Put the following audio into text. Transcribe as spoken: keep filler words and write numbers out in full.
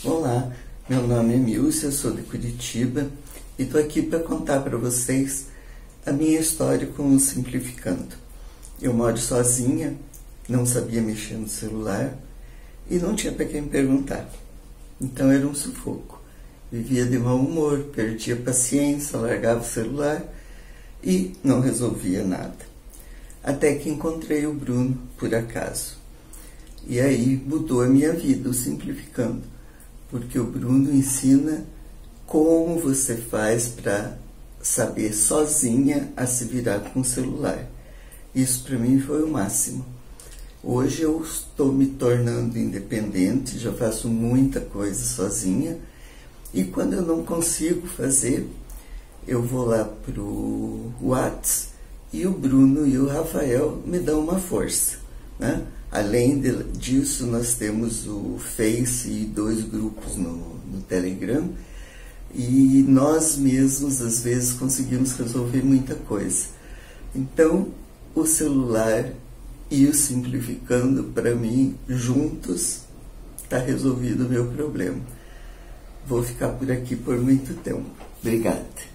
Olá, meu nome é Milcia, sou de Curitiba e estou aqui para contar para vocês a minha história com o Simplificando. Eu moro sozinha, não sabia mexer no celular e não tinha para quem perguntar. Então era um sufoco. Vivia de mau humor, perdia a paciência, largava o celular e não resolvia nada. Até que encontrei o Bruno, por acaso. E aí mudou a minha vida, o Simplificando. Porque o Bruno ensina como você faz para saber sozinha a se virar com o celular. Isso para mim foi o máximo. Hoje eu estou me tornando independente, já faço muita coisa sozinha. E quando eu não consigo fazer, eu vou lá pro WhatsApp e o Bruno e o Rafael me dão uma força, né? Além de, disso, nós temos o Face e dois grupos no, no Telegram, e nós mesmos, às vezes, conseguimos resolver muita coisa. Então, o celular e o Simplificando, para mim, juntos, está resolvido o meu problema. Vou ficar por aqui por muito tempo. Obrigada.